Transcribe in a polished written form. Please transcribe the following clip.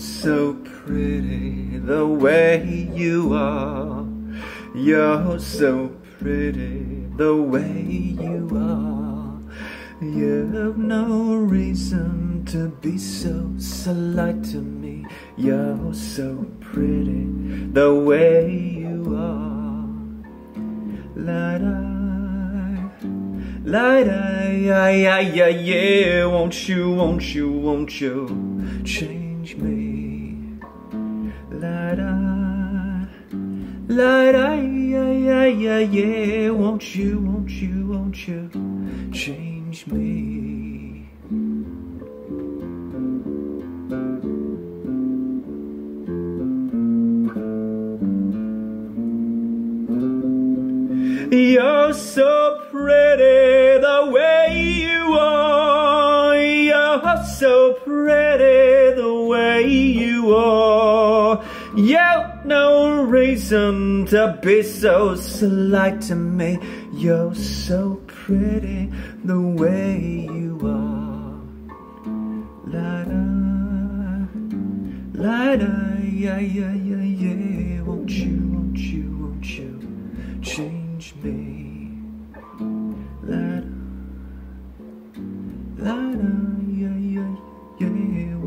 so pretty the way you are. You're so pretty the way you are. You've no reason to be so light to me. You're so pretty the way you are. Yeah. Won't you change me? Yeah. Won't you change me? You're so pretty the way you are. You're so pretty the way you are. You've no reason to be so slight to me. You're so pretty the way you are. Yeah. Won't you change me? Yeah.